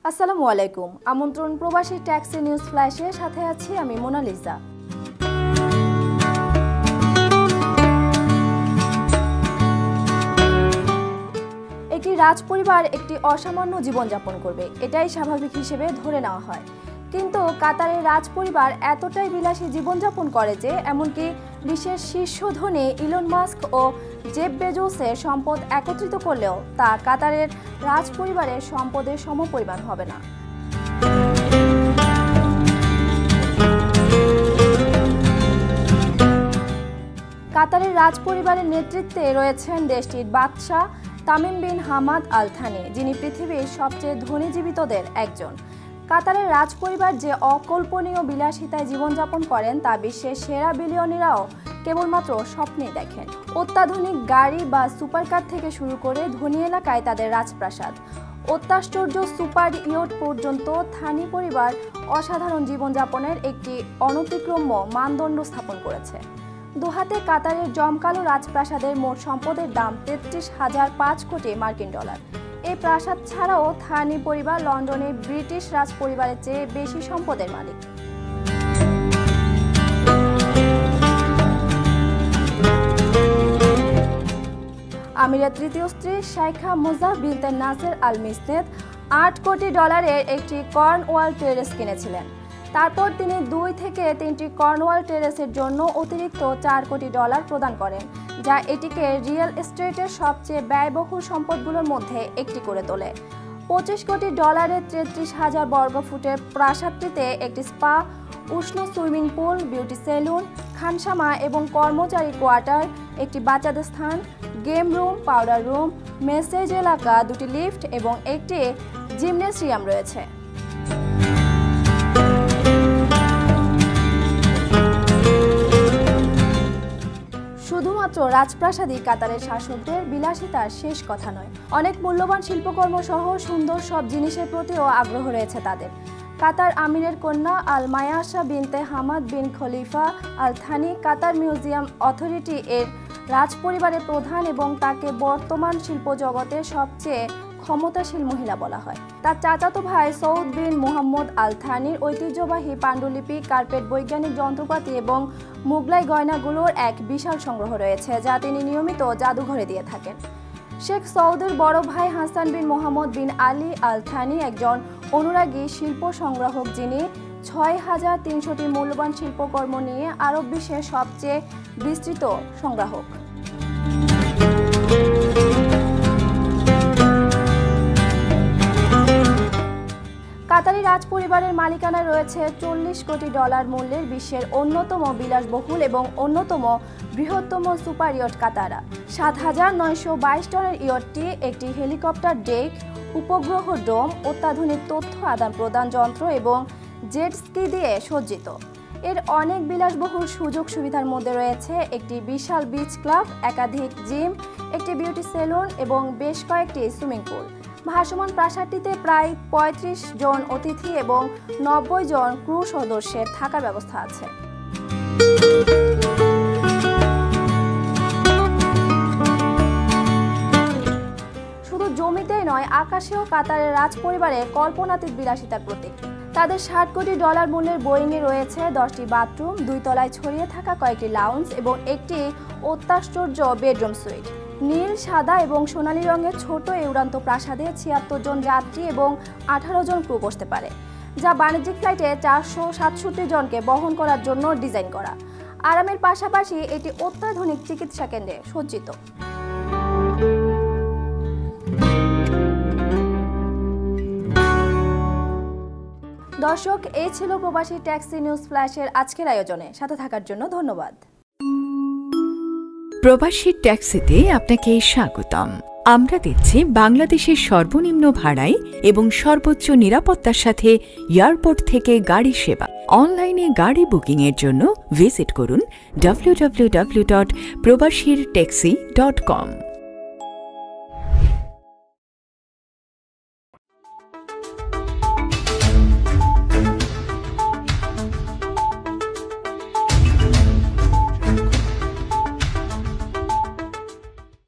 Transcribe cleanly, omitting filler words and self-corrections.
আসসালামু আলাইকুম। আমন্ত্রণ প্রবাসী ট্যাক্সি নিউজ ফ্ল্যাশের সাথে আছি আমি মোনালিসা। একটি রাজপরিবার একটি অসামান্য জীবনযাপন করবে, এটাই স্বাভাবিক হিসেবে ধরে নেওয়া হয়। কিন্তু কাতারের রাজপরিবার এতটাই বিলাসী জীবনযাপন করে যে এমনকি বিশ্বের শীর্ষ ধনী ইলন মাস্ক ও জেফ বেজোসের সম্পদ একত্রিত করলেও তা কাতারের রাজপরিবারের সম্পদের সমপরিমাণ হবে না। কাতারের রাজপরিবারের নেতৃত্বে রয়েছেন দেশটির বাদশাহ Tamim bin Hamad Al Thani, যিনি পৃথিবীর সবচেয়ে ধনী জীবিতদের একজন। কাতারের রাজপরিবার যে অকল্পনীয় বিলাসিতায় জীবনযাপন করেন তা বিশ্বের সেরা বিলিয়নিরাও কেবলমাত্র স্বপ্নে দেখেন। অত্যাধুনিক গাড়ি বা সুপারকার থেকে শুরু করে ধনী এলাকায় তাদের রাজপ্রাসাদ, অত্যাশ্চর্য সুপার ইয়ট পর্যন্ত থানি পরিবার অসাধারণ জীবনযাপনের একটি অনতিক্রম্য মানদণ্ড স্থাপন করেছে। দোহাতে কাতারের জমকালো রাজপ্রাসাদের মোট সম্পদের দাম ৩৩,০০৫ কোটি মার্কিন ডলার। এই প্রাসাদ ছাড়াও থানি পরিবার লন্ডনের ব্রিটিশ রাজপরিবারের চেয়ে বেশি সম্পদের মালিক। আমিরের তৃতীয় স্ত্রী শাইখা মুজাহ বিনতে নাসের আল মিসনেদ ৮ কোটি ডলারের একটি কর্নওয়াল টেরেস কিনেছিলেন। তারপর তিনি ২ থেকে ৩টি কর্নওয়াল টেরেসের জন্য অতিরিক্ত ৪ কোটি ডলার প্রদান করেন, যা এটিকে রিয়েল এস্টেটের সবচেয়ে ব্যয়বহুল সম্পদগুলোর মধ্যে একটি করে তোলে। ২৫ কোটি ডলারের ৩৩,০০০ বর্গফুটের প্রাসাদটিতে একটি স্পা, উষ্ণ সুইমিং পুল, বিউটি সেলুন, খানসামা এবং কর্মচারী কোয়ার্টার, একটি বাচ্চাদের স্থান, game room, powder room, massage এলাকা, ২টি লিফট এবং একটি জিমনেসিয়াম রয়েছে। শুধুমাত্র রাজপ্রাসাদই কাতারের শাসকদের বিলাসিতার শেষ কথা নয়, অনেক মূল্যবান শিল্পকর্ম সহ সুন্দর সব জিনিসের প্রতিও আগ্রহ রয়েছে তাদের। কাতার আমিরের কন্যা Al Mayassa bint Hamad bin Khalifa Al Thani Qatar museum authority এর রাজপরিবারের প্রধান এবং তাকে বর্তমান শিল্প জগতের সবচেয়ে ক্ষমতাশীল মহিলা বলা হয়। তার চাচাতো ভাই সৌদ বিন মুহাম্মদ আল থানির ঐতিহ্যবাহী পাণ্ডুলিপি, কার্পেট, বৈজ্ঞানিক যন্ত্রপাতি এবং মুগলাই গয়নাগুলোর এক বিশাল সংগ্রহ রয়েছে, যা তিনি নিয়মিত জাদুঘরে দিয়ে থাকেন। শেখ সৌদের বড় ভাই Hassan bin Mohammed bin Ali Al Thani একজন অনুরাগী শিল্প সংগ্রাহক, যিনি ৬,৩০০টি মূল্যবান শিল্পকর্ম নিয়ে আরব বিশ্বের সবচেয়ে বিস্তৃত সংগ্রাহক। কাতারি রাজপরিবারের মালিকানায় রয়েছে ৪০ কোটি ডলার মূল্যের বিশ্বের অন্যতম বিলাসবহুল এবং অন্যতম বৃহত্তম সুপার ইয়ট কাতারা। ৭,৯২২ টনের ইয়টটি একটি হেলিকপ্টার ডেক, উপগ্রহ ডোম, অত্যাধুনিক তথ্য আদান প্রদান যন্ত্র এবং জেট স্কি দিয়ে সজ্জিত। এর অনেক বিলাসবহুল সুযোগ সুবিধার মধ্যে রয়েছে একটি বিশাল বিচ ক্লাব, একাধিক জিম, একটি বিউটি সেলুন এবং বেশ কয়েকটি সুইমিং পুল। ভাসমান প্রাসাদটিতে প্রায় ৩৫ জন অতিথি এবং ৯০ জন ক্রু সদস্যের থাকার ব্যবস্থা আছে। শুধু জমিতেই নয়, আকাশেও কাতারের রাজপরিবারের কল্পনাতীত বিলাসিতার প্রতীক। তাদের ৬০ কোটি ডলার মূল্যের বোয়িংয়ে রয়েছে ১০টি বাথরুম, ২ তলায় ছড়িয়ে থাকা কয়েকটি লাউঞ্জ এবং একটি অত্যাশ্চর্য বেডরুম সুইট। নীল, সাদা এবং সোনালী রঙের ছোট এই উড়ান্ত প্রাসাদে ৭৬ জন যাত্রী এবং ১৮ জন ক্রু বসতে পারে, যা বাণিজ্যিক ফ্লাইটে ৪৬৭ জনকে বহন করার জন্য ডিজাইন করা। আরামের পাশাপাশি এটি অত্যাধুনিক চিকিৎসা কেন্দ্রে সজ্জিত। দর্শক, এই ছিল প্রবাসী ট্যাক্সি নিউজ ফ্ল্যাশের আজকের আয়োজনে। সাথে থাকার জন্য ধন্যবাদ। প্রবাসী ট্যাক্সিতে আপনাকে স্বাগতম। আমরা দিচ্ছি বাংলাদেশের সর্বনিম্ন ভাড়ায় এবং সর্বোচ্চ নিরাপত্তার সাথে এয়ারপোর্ট থেকে গাড়ি সেবা। অনলাইনে গাড়ি বুকিং এর জন্য ভিজিট করুন www.probashirtaxi.com।